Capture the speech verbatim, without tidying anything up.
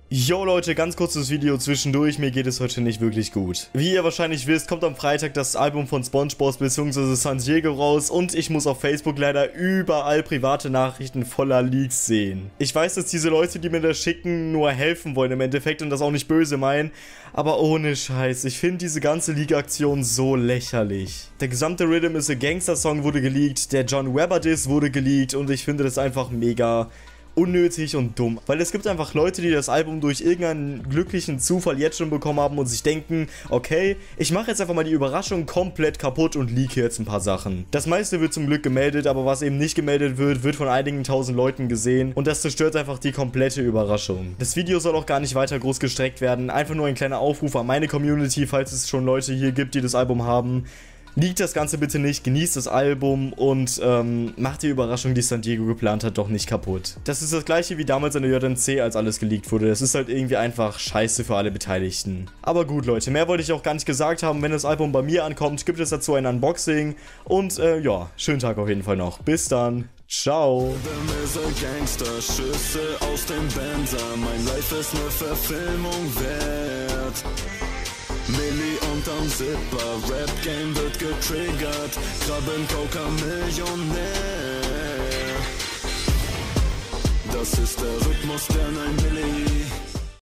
Yo Leute, ganz kurzes Video zwischendurch, mir geht es heute nicht wirklich gut. Wie ihr wahrscheinlich wisst, kommt am Freitag das Album von SpongeBob bzw. San Diego raus und ich muss auf Facebook leider überall private Nachrichten voller Leaks sehen. Ich weiß, dass diese Leute, die mir das schicken, nur helfen wollen im Endeffekt und das auch nicht böse meinen, aber ohne Scheiß, ich finde diese ganze Leak-Aktion so lächerlich. Der gesamte Rhythm is a Gangster Song wurde geleakt, der John Webber Diss wurde geleakt und ich finde das einfach mega unnötig und dumm, weil es gibt einfach Leute, die das Album durch irgendeinen glücklichen Zufall jetzt schon bekommen haben und sich denken, okay, ich mache jetzt einfach mal die Überraschung komplett kaputt und leake jetzt ein paar Sachen. Das meiste wird zum Glück gemeldet, aber was eben nicht gemeldet wird, wird von einigen tausend Leuten gesehen und das zerstört einfach die komplette Überraschung. Das Video soll auch gar nicht weiter groß gestreckt werden, einfach nur ein kleiner Aufruf an meine Community, falls es schon Leute hier gibt, die das Album haben. Liegt das Ganze bitte nicht, genießt das Album und ähm, macht die Überraschung, die San Diego geplant hat, doch nicht kaputt. Das ist das gleiche wie damals an der J M C, als alles geleakt wurde. Das ist halt irgendwie einfach scheiße für alle Beteiligten. Aber gut Leute, mehr wollte ich auch gar nicht gesagt haben. Wenn das Album bei mir ankommt, gibt es dazu ein Unboxing. Und äh, ja, schönen Tag auf jeden Fall noch. Bis dann. Ciao. Gangster-Schüsse aus dem Benzer. Mein Life ist ne Verfilmung wert. Milli unterm Zipper, Rap-Game wird getriggert, Krabben, Coca, Millionär. Das ist der Rhythmus der neun Milli.